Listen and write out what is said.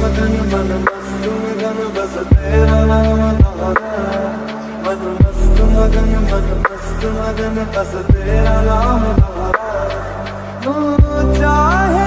मगन मन मस्त मगन बस तेरा नाम दोहरा, मन मस्त मगन मन मस्त मगन बस तेरा नाम दोहरा। चाहे